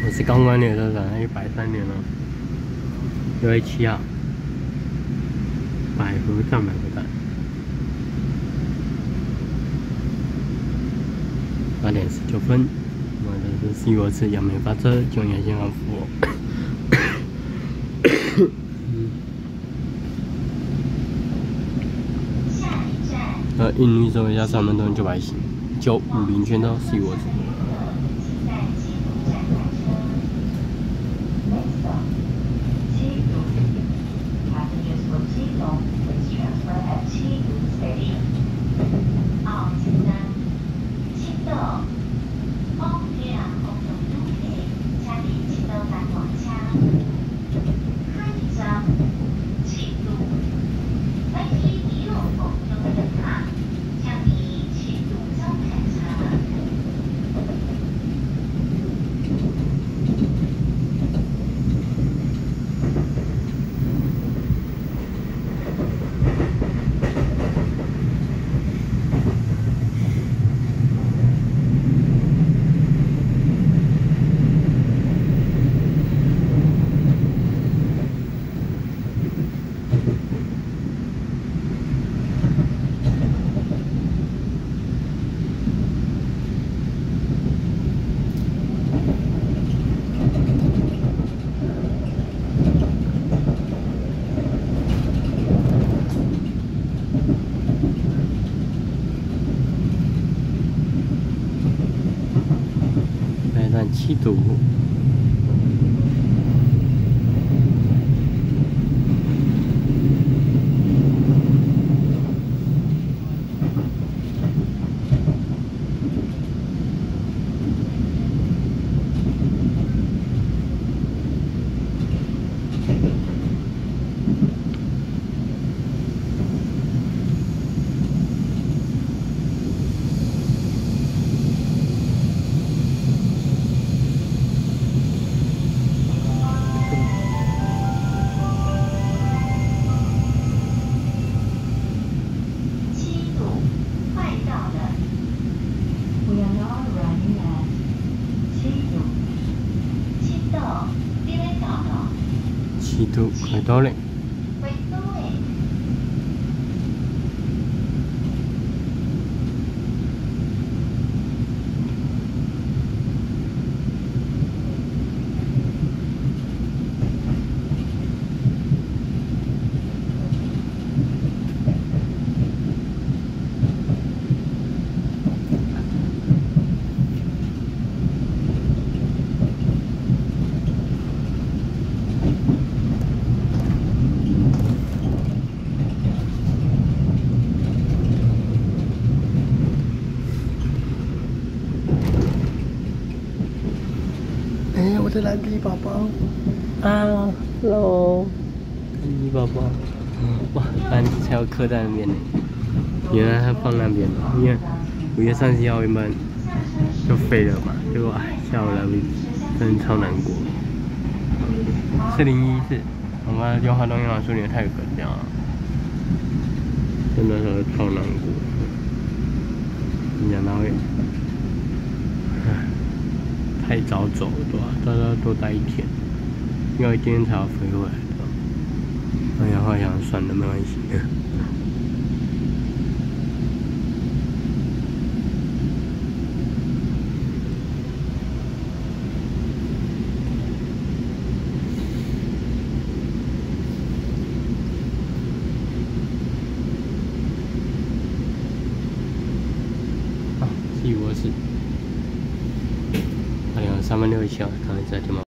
我是刚关列车长，103年了，6月7号，百合站。8点19分，我的是西国寺阳明发车，中原线航服。印尼走一下3分钟900行，950圈到西国寺。7堵。7堵快到了。我的蓝皮宝宝啊 ，hello， 蓝皮宝宝，哇，蓝皮才有刻在那边呢，原来它放那边了，因为5月31号原本就废了嘛，结果下午蓝皮真的超难过。4014，我们中华东银行书里太有格调了，真的是超难过。你讲到会。太早走了，对吧？大家多待1天，因为今天才要飞回来的。哎呀，好想算了，没关系。西国寺。3分6一7，刚才在听吗？